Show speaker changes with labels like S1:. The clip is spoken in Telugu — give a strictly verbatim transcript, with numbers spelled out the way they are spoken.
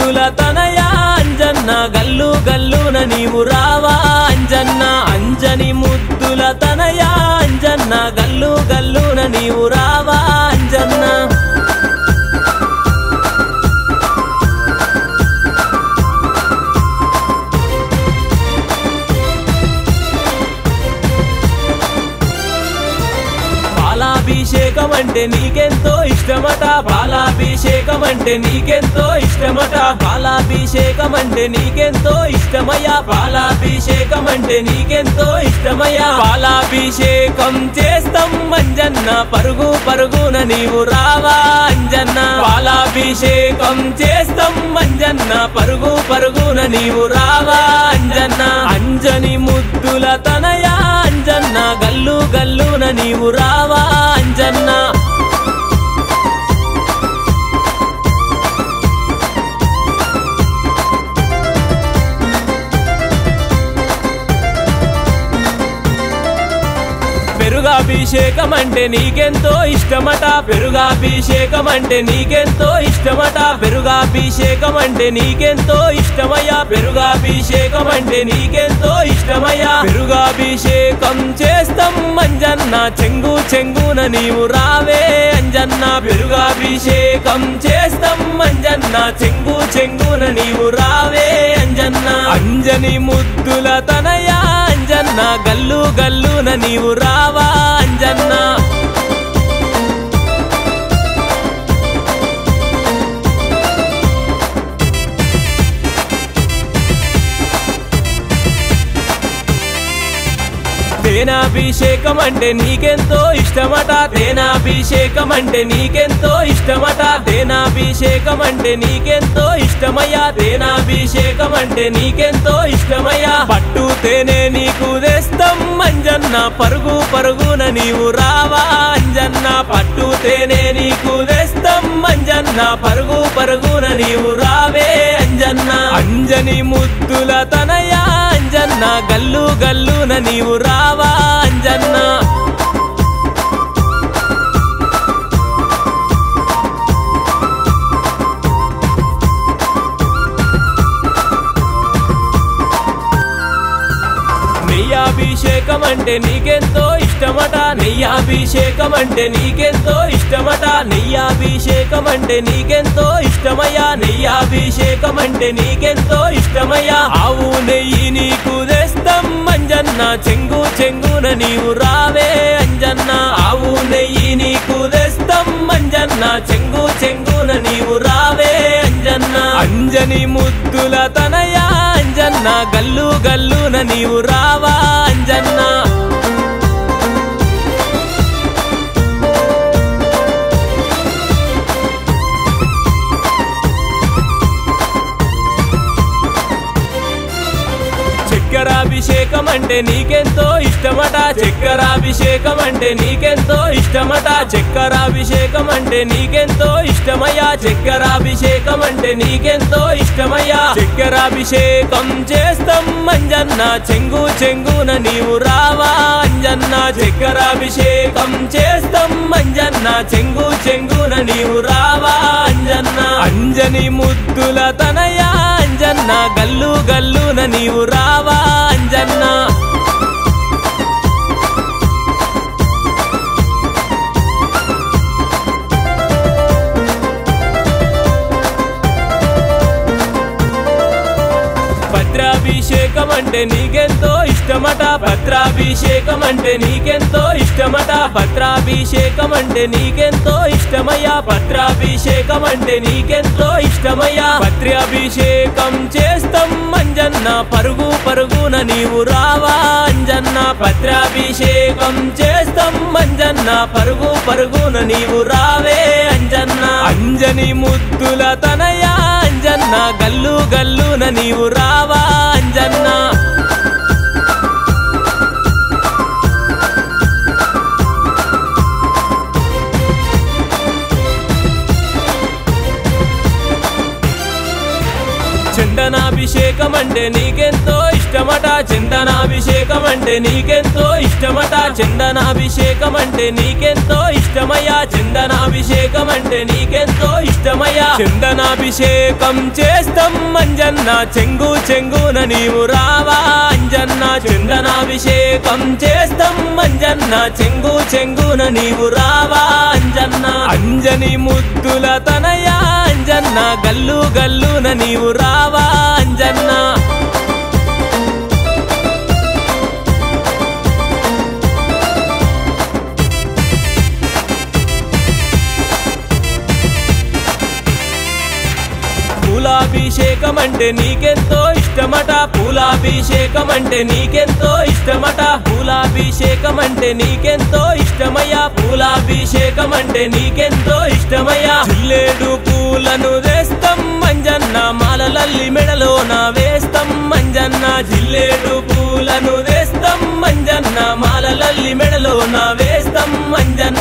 S1: ముద్దుల తనయా అంజన్న గల్లు గల్లున నీవు రావా అంజన్న అంజని ముద్దుల తనయా అంజన్న గల్లు గల్లున నీవు రావా అంజన్న పాలాభిషేకం అంటే నీకెంతో ఇష్టమట పాలాభిషేకం అంటే నీకెంతో ఇష్టమట పాలాభిషేకం అంటే నీకెంతో ఇష్టమయ్యా పాలాభిషేకం అంటే నీకెంతో ఇష్టమయ్యా పాలాభిషేకం చేస్తాం అంజన్న పరుగు పరుగున నీవు రావా అంజన్న పాలాభిషేకం చేస్తాం అంజన్న పరుగు పరుగున నీవు రావా అంజన్న అంజని ముద్దుల తనయా అంజన్న గల్లు గల్లున నీవు రావా అంజన్న పెరుగాభిషేకం అంటే నీకెంతో ఇష్టమట పెరుగాభిషేకం అంటే నీకెంతో ఇష్టమట పెరుగాభిషేకం అంటే నీకెంతో ఇష్టమయ్యా పెరుగాభిషేకం అంటే నీకెంతో ఇష్టమయ్యా పెరుగాభిషేకం చేస్తాం అంజన్న చెంగు చెంగున నీవు రావే అంజన్న పెరుగాభిషేకం చేస్తాం అంజన్న చెంగు చెంగున నీవు రావే అంజన్న అంజని ముద్దుల తనయా అంజన్న గల్లు గల్లున నీవు రావా అంజన్న తేనాభిషేకం అంటే నీకెంతో ఇష్టమట తేనాభిషేకం అంటే నీకెంతో ఇష్టమట తేనాభిషేకం అంటే నీకెంతో ఇష్టమయ్యా తేనాభిషేకం అంటే నీకెంతో ఇష్టమయ్యా పట్టు తేనె నీకు తెస్తాం అంజన్న పరుగు పరుగున నీవు రావా అంజన్న పట్టు తేనె నీకు తెస్తాం అంజన్న పరుగు పరుగున నీవు రావే అంజన్న అంజని ముద్దుల తనయా అంజన్న గల్లు గల్లున నీవు రావా అంజన్న నెయ్యాభిషేకం అంటే నీకెంతో ఇష్టమట నెయ్యాభిషేకం అంటే నీకెంతో ఇష్టమట నెయ్యాభిషేకం అంటే నీకెంతో ఇష్టమయ్యా నెయ్యాభిషేకం అంటే నీకెంతో ఇష్టమయ్యా ఆవు నెయ్యి నీకు తెస్తాం అంజన్న చెంగు చెంగున నీవు రావే అంజన్న ఆవు నెయ్యి నీకు తెస్తాం అంజన్న చెంగు చెంగున నీవు రావే అంజన్న అంజని ముద్దుల తనయా అంజన్న గల్లు గల్లున నీవు రావా అంజన్న చక్కెరాభిషేకం అంటే నీకెంతో ఇష్టమట చక్కెరాభిషేకం అంటే నీకెంతో ఇష్టమట చక్కెరాభిషేకం అంటే నీకెంతో ఇష్టమయ్యా చక్కెరాభిషేకం అంటే నీకెంతో ఇష్టమయ్యా చక్కెరాభిషేకం చేస్తాం అంజన్న చెంగు చెంగున నీవు రావా అంజన్న చక్కెరాభిషేకం చేస్తాం అంజన్న చెంగు చెంగున నీవు రావా అంజన్న అంజని ముద్దుల తనయా అంజన్న గల్లు గల్లున నీవు రావా అంజన్న భద్రాభిషేకం అంటే నీకెంతో ఇష్టమట భద్రాభిషేకం అంటే నీకెంతో ఇష్టమట భద్రాభిషేకం అంటే నీకెంతో ఇష్టమయ్యా భద్రాభిషేకం అంటే నీకెంతో ఇష్టమయ్యా భద్రాభిషేకం చేస్తాం అంజన్న పరుగు పరుగున నీవు రావా అంజన్న భద్రాభిషేకం చేస్తాం అంజన్న పరుగు పరుగున నీవు రావే అంజన్న అంజని ముద్దుల తనయా అంజన్న గల్లు గల్లున నీవు రావా అంజన్న చందనాభిషేకం అంటే నీకెంతో ఇష్టమట చందనాభిషేకం అంటే నీకెంతో ఇష్టమట చందనాభిషేకం అంటే నీకెంతో ఇష్టమయ్యా చందనాభిషేకం అంటే నీకెంతో ఇష్టమయ్యా చందనాభిషేకం చేస్తాం అంజన్న చెంగు చెంగున నీవు రావా అంజన్న చందనాభిషేకం చేస్తాం అంజన్న చెంగు చెంగున నీవు రావా అంజన్న అంజని ముద్దుల తనయా అంజన్న గల్లు గల్లున నీవు రావా అంజన్న పూలాభిషేకం అంటే నీకెంతో ఇష్టమట పూలాభిషేకం అంటే నీకెంతో ఇష్టమట పూలాభిషేకం అంటే నీకెంతో ఇష్టమయ్యా పూలాభిషేకం అంటే నీకెంతో ఇష్టమయ్యా జిల్లేడు పూలను వేస్తాం అంజన్న మాలలల్లి మెడలోన వేస్తాం అంజన్న జిల్లేడు పూలను వేస్తాం అంజన్న మాలలల్లి మెడలోన వేస్తాం అంజన్న